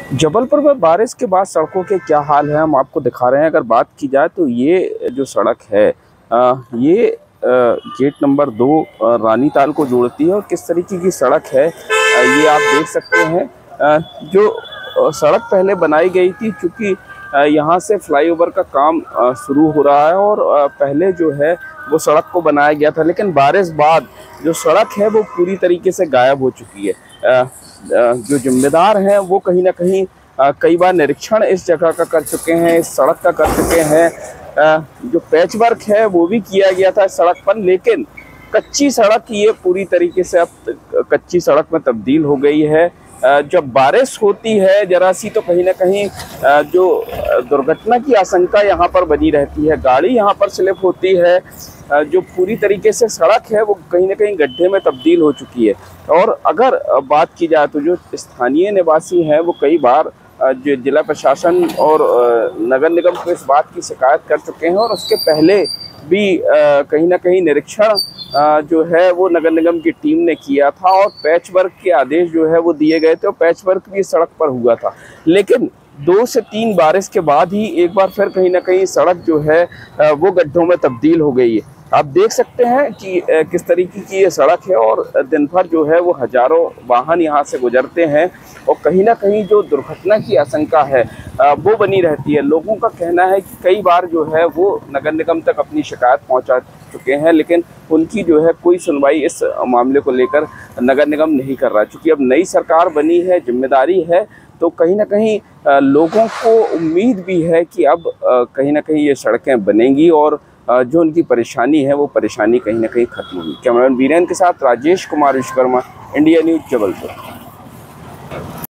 जबलपुर में बारिश के बाद सड़कों के क्या हाल है हम आपको दिखा रहे हैं। अगर बात की जाए तो ये जो सड़क है ये गेट नंबर 2 रानीताल को जोड़ती है। और किस तरीके की सड़क है ये आप देख सकते हैं। जो सड़क पहले बनाई गई थी, चूँकि यहाँ से फ्लाईओवर का काम शुरू हो रहा है और पहले जो है वो सड़क को बनाया गया था, लेकिन बारिश बाद जो सड़क है वो पूरी तरीके से गायब हो चुकी है। जो जिम्मेदार हैं वो कहीं ना कहीं कई बार निरीक्षण इस जगह का कर चुके हैं, इस सड़क का कर चुके हैं। जो पैच वर्क है वो भी किया गया था इस सड़क पर, लेकिन कच्ची सड़क ये पूरी तरीके से अब कच्ची सड़क में तब्दील हो गई है। जब बारिश होती है जरा सी तो कहीं ना कहीं जो दुर्घटना की आशंका यहाँ पर बनी रहती है, गाड़ी यहाँ पर स्लिप होती है। जो पूरी तरीके से सड़क है वो कहीं ना कहीं गड्ढे में तब्दील हो चुकी है। और अगर बात की जाए तो जो स्थानीय निवासी हैं वो कई बार जो जिला प्रशासन और नगर निगम को इस बात की शिकायत कर चुके हैं, और उसके पहले भी कहीं ना कहीं निरीक्षण जो है वो नगर निगम की टीम ने किया था और पैच वर्क के आदेश जो है वो दिए गए थे और पैच वर्क भी सड़क पर हुआ था। लेकिन 2 से 3 बारिश के बाद ही एक बार फिर कहीं ना कहीं सड़क जो है वो गड्ढों में तब्दील हो गई है। आप देख सकते हैं कि किस तरीके की ये सड़क है और दिन भर जो है वो हजारों वाहन यहाँ से गुजरते हैं और कहीं ना कहीं जो दुर्घटना की आशंका है वो बनी रहती है। लोगों का कहना है कि कई बार जो है वो नगर निगम तक अपनी शिकायत पहुँचा चुके हैं, लेकिन उनकी जो है कोई सुनवाई इस मामले को लेकर नगर निगम नहीं कर रहा। चूँकि अब नई सरकार बनी है, जिम्मेदारी है, तो कहीं ना कहीं लोगों को उम्मीद भी है कि अब कहीं ना कहीं ये सड़कें बनेंगी और जो उनकी परेशानी है वो परेशानी कहीं ना कहीं खत्म होगी। कैमरामैन वीरेन के साथ राजेश कुमार विश्वकर्मा, इंडिया न्यूज़, जबलपुर।